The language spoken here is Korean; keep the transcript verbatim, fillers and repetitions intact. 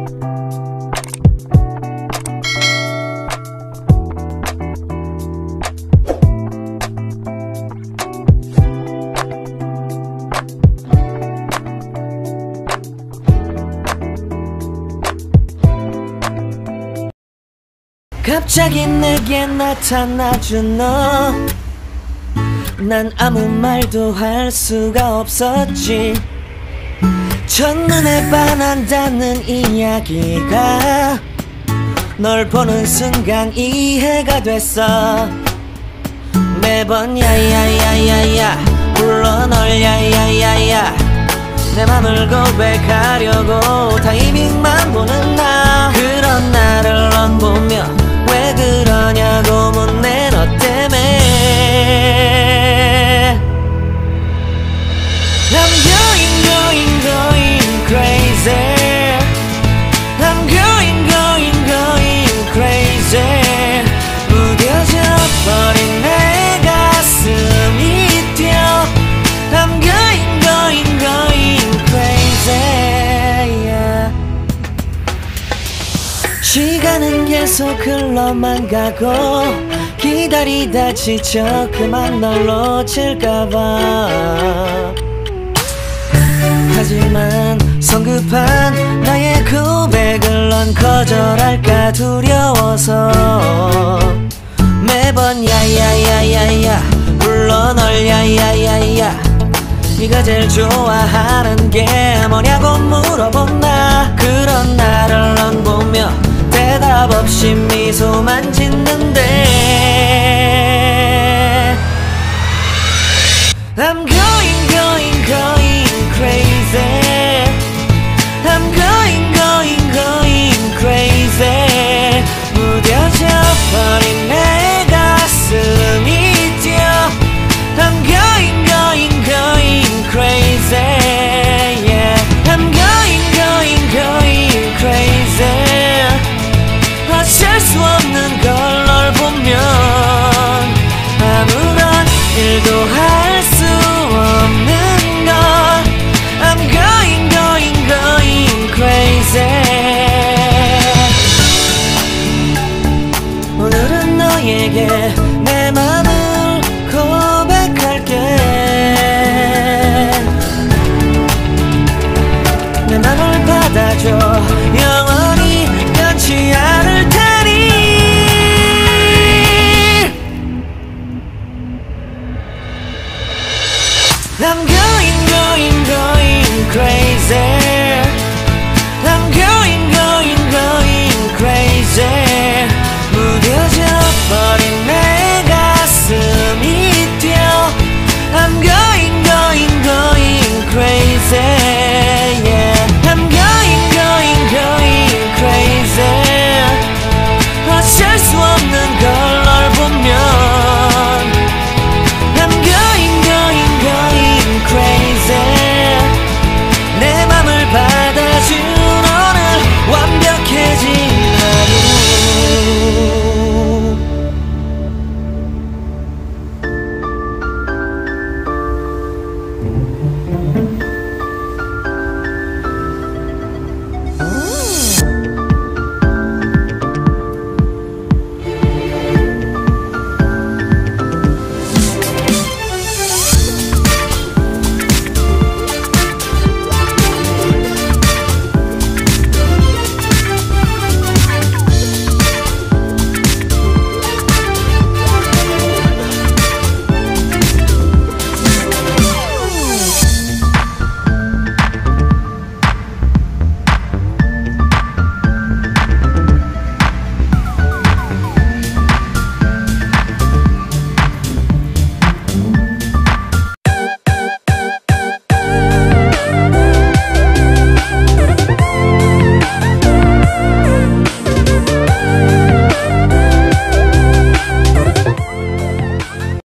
갑자기 내게 나타나준 너, 난 아무 말도 할 수가 없었지. 첫눈에 반한다는 이야기가 널 보는 순간 이해가 됐어. 매번 야야야야야 불러 널 야야야야, 내 맘을 고백하려고 타이밍만 보는 나. 그런 나를 넌 보며 왜 그러냐고 묻네. 너 때문에 I'm going going going crazy. I'm going going going crazy. 무뎌져 버린 내 가슴이 뛰어. I'm going going going crazy, yeah. 시간은 계속 흘러만 가고 기다리다 지쳐 그만 널 놓칠까봐. 하지만 성급한 나의 고백을 넌 거절할까 두려워서 매번 야야야야야 불러 널 야야야야. 네가 제일 좋아하는 게 뭐냐고 물어본 나. 그런 나를 넌 보며 대답 없이 미소만 짓는데 I'm going going going crazy. I'm going going going crazy. 무뎌져 버린 내 가슴이 뛰어. I'm going going going crazy, yeah. I'm going going going crazy. 어쩔 수 없는 걸 널 보면 아무런 일도 할 수 없는 걸. I'm going going going crazy. 오늘은 너에게 내 맘을 고백할게. 내 맘을 받아줘.